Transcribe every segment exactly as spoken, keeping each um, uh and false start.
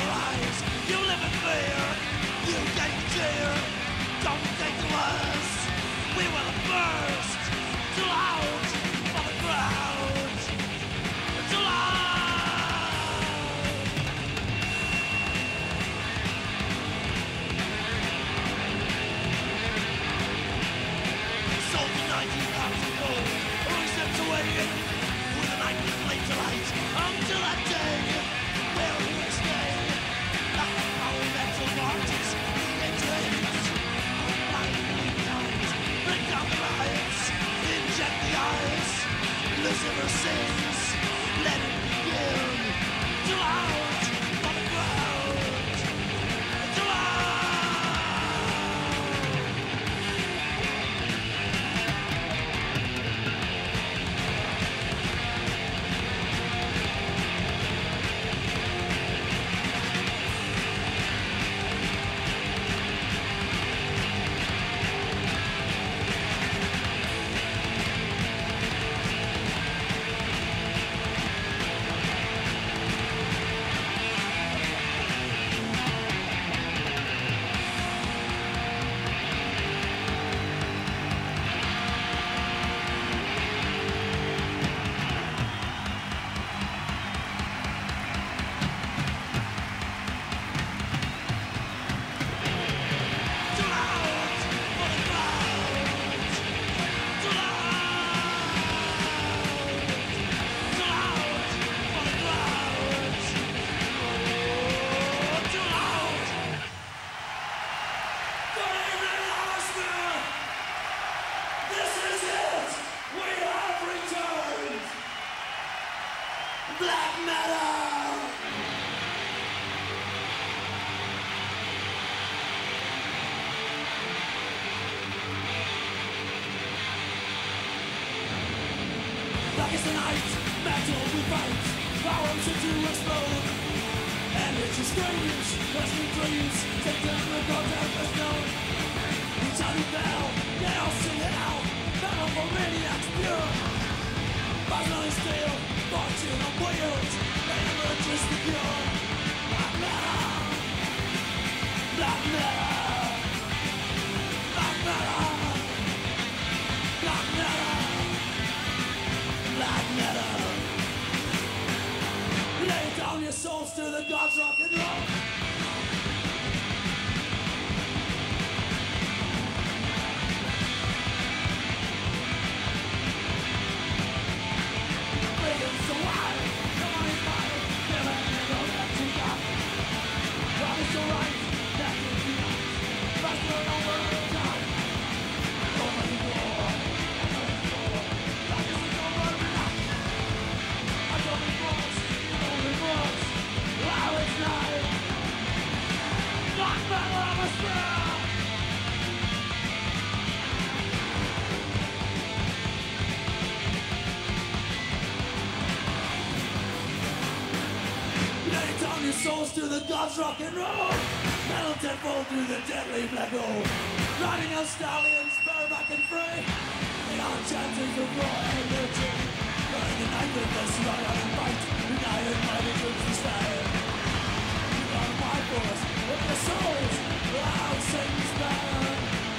souls to the gods rock and roll. Metal tenfold through the deadly black hole. Riding on stallions, bareback and free. The enchanting of raw energy. Burning the night with us, run out and fight. United by the troops to stand. You gotta fight for us with your souls. Loud Satan's band.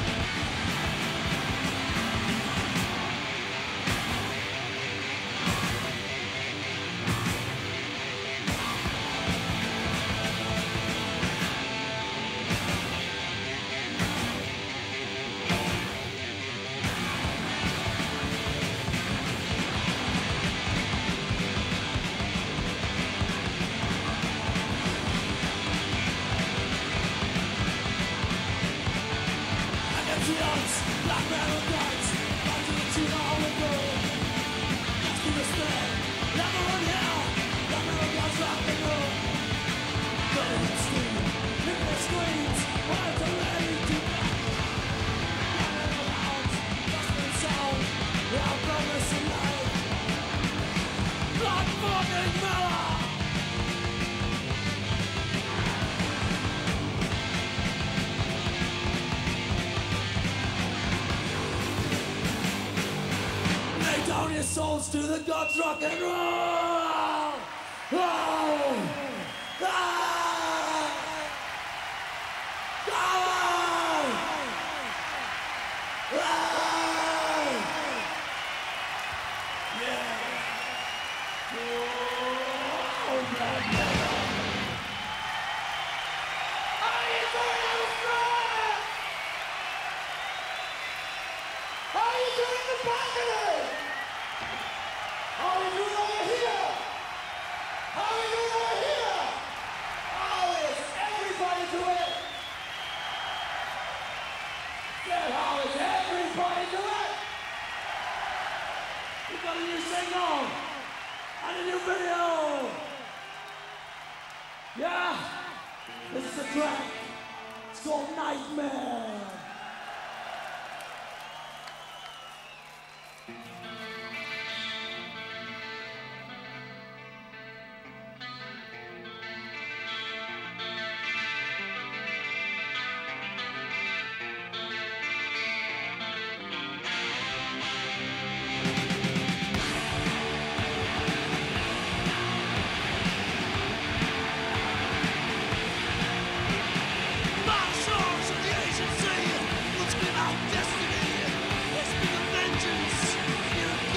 Souls to the gods, rock and roll! Oh! Ah! Destiny, let's be the vengeance. You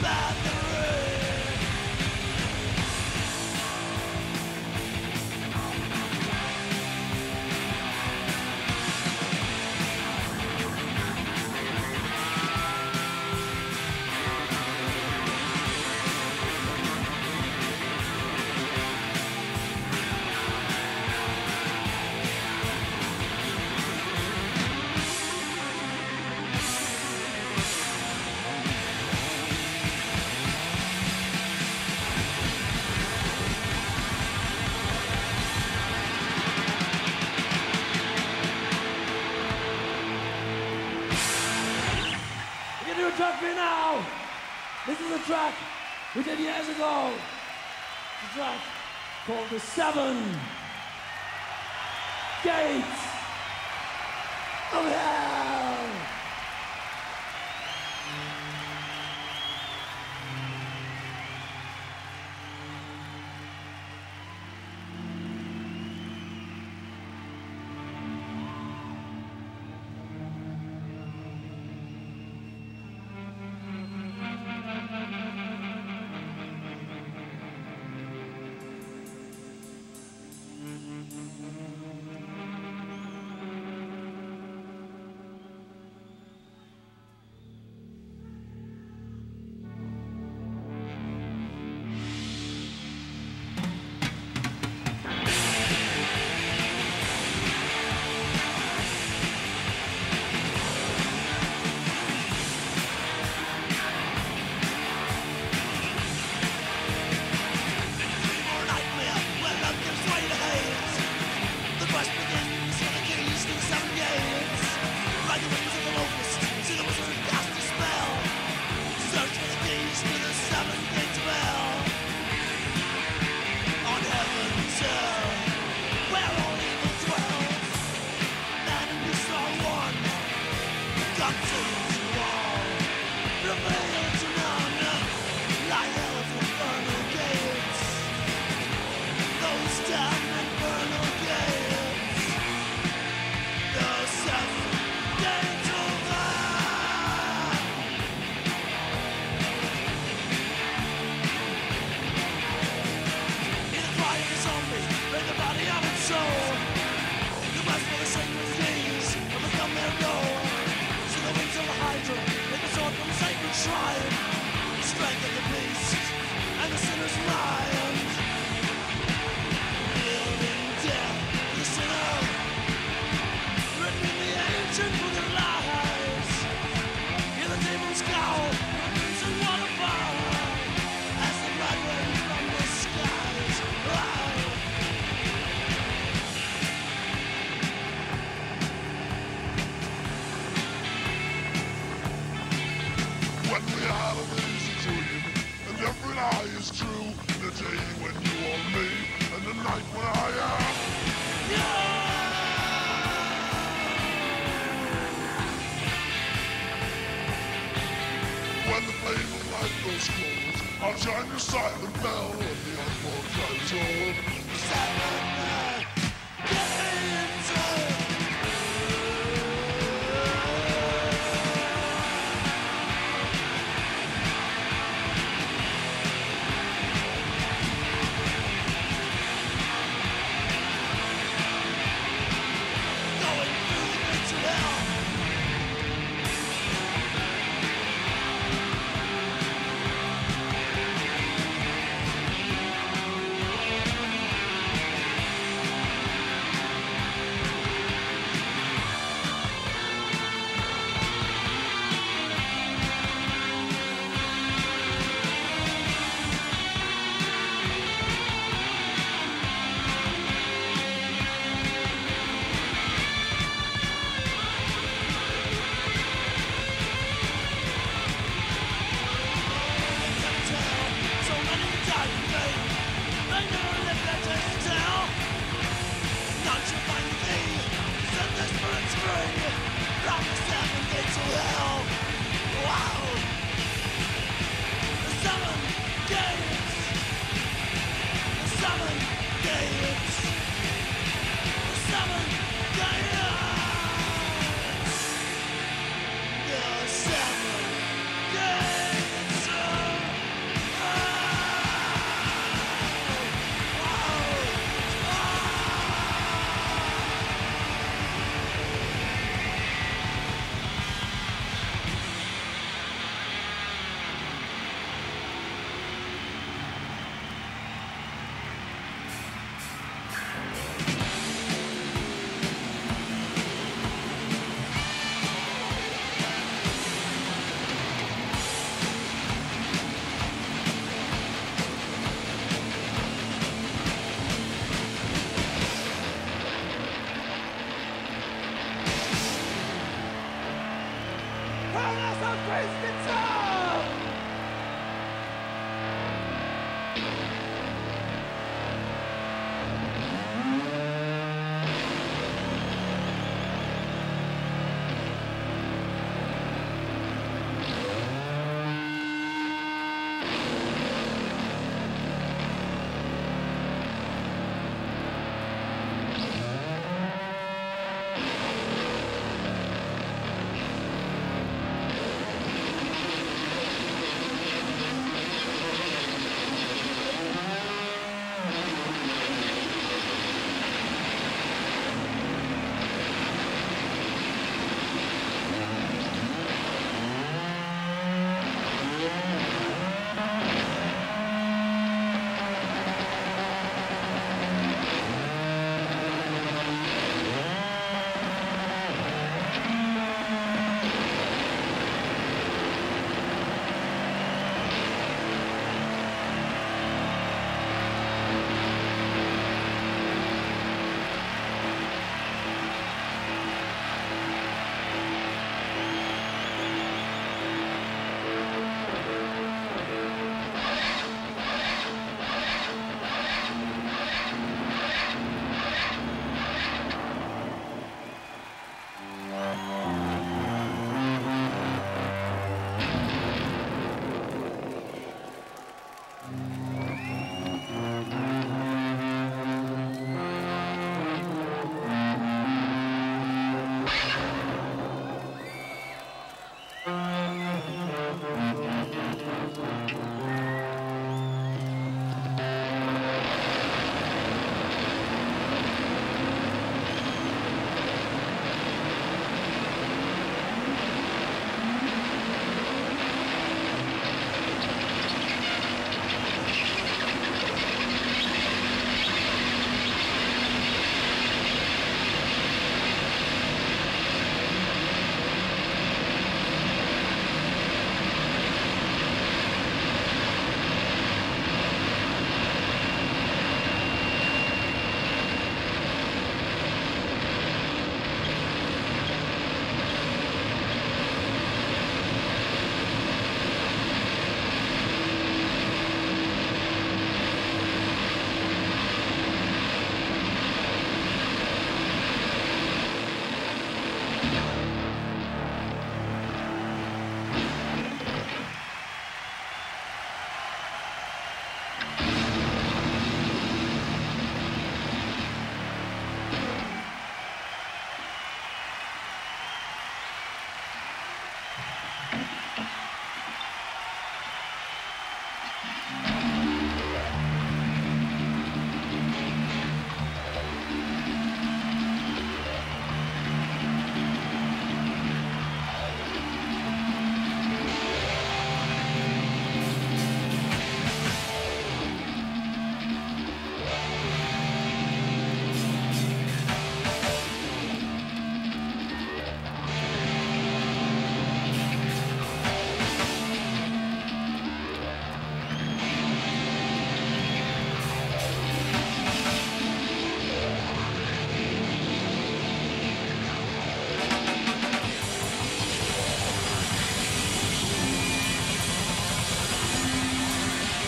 Track for you now. This is a track we did years ago. It's a track called The Seven Gates of Hell.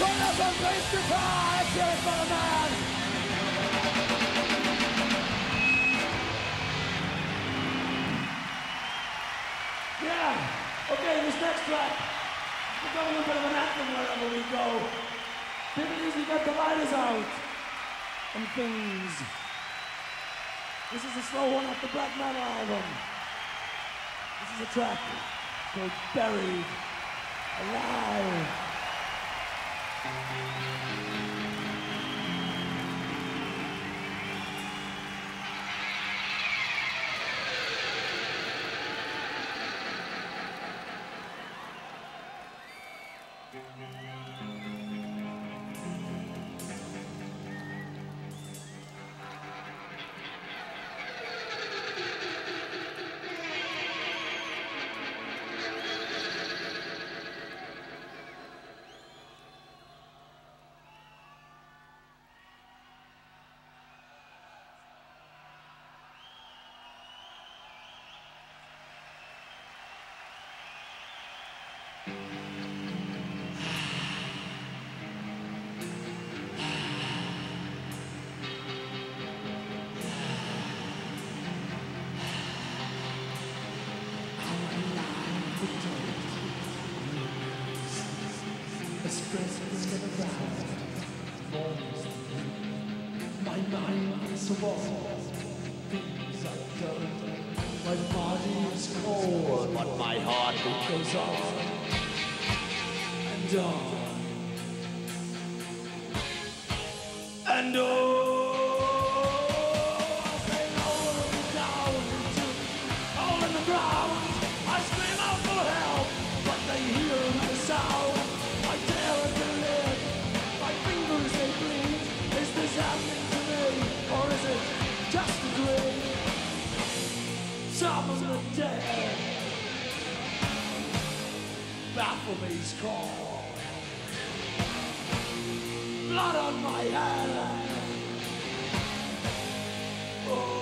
Some place to cry, cheers for the man. Yeah, okay, this next track, we've got a little bit of an anthem wherever we go. People usually get the lighters out and things. This is a slow one off the Black Metal album. This is a track called Buried Alive. My mind is warm, things are done. My body is cold, but my heart goes on and on and on. They lower me down into hole in the ground. I scream out for help, but they hear my sound. I dare to live, my fingers they bleed. Is this happening to me, or is it just a dream? Some of the dead Baphomet's call. Blood on my hand. Oh.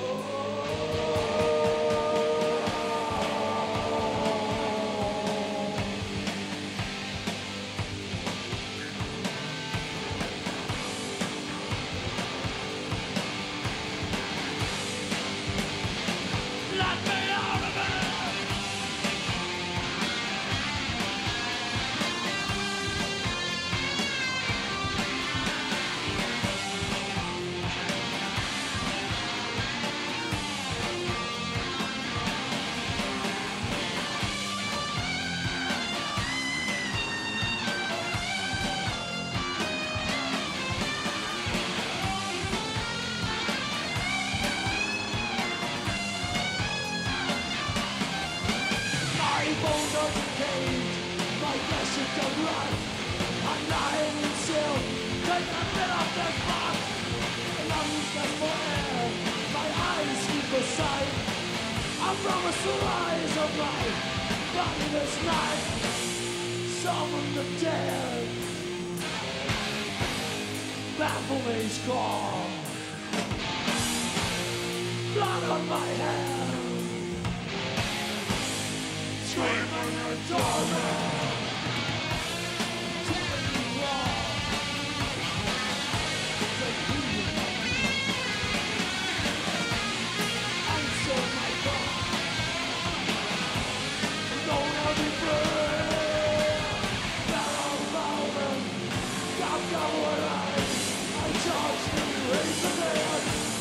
Baphomet's call. Blood on my hand. Screaming in torment. Tearing me raw. Take me answer my call. Don't have me free. Barrel mountain. Stop going on. Charge me, raise the dead.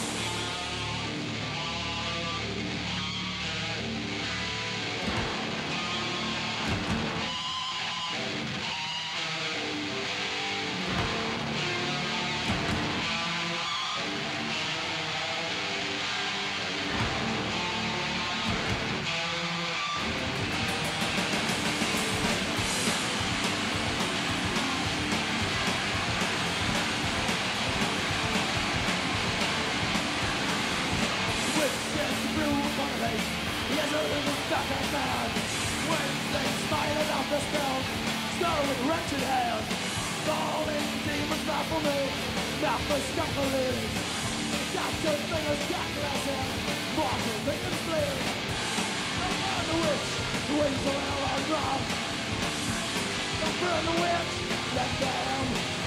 Wretched hands, falling demons baffle me. Mouth for scuffling, captured fingers cackless and mortal fingers bleed. The burn the witch, wings around our drum. The burn the witch, let them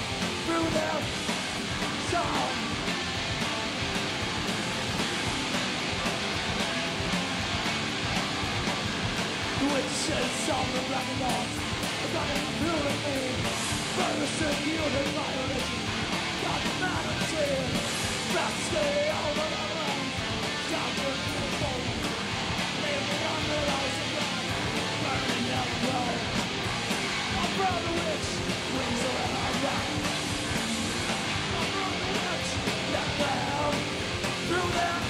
through their song. The witches of the black and white are coming through the me. Persecuted by religion, got the man of sin. Vastly over the land, scattered in the fold, living under lies of God, burning down the road. I'm from the witch, wings around our rock. I'm from the witch, that fell through their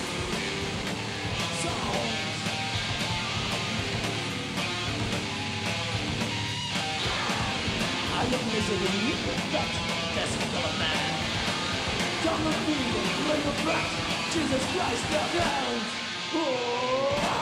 songs. I look misery, but that's not a man. Come with me, bring the breath, Jesus Christ, the ground. Oh.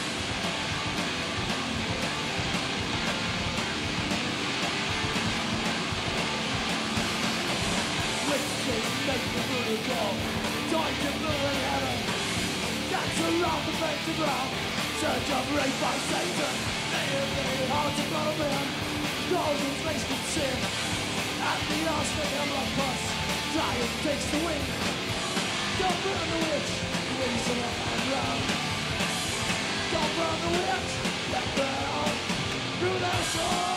Witches make the booty go, time to blue in heaven. Dance around the bed to ground, search of rape by Satan. They are very hard to follow in. Golden face with sin. At the last they have like us. Giant takes the wing. Don't burn the witch. Wings are up and round. Don't burn the witch. Let burn through their soul.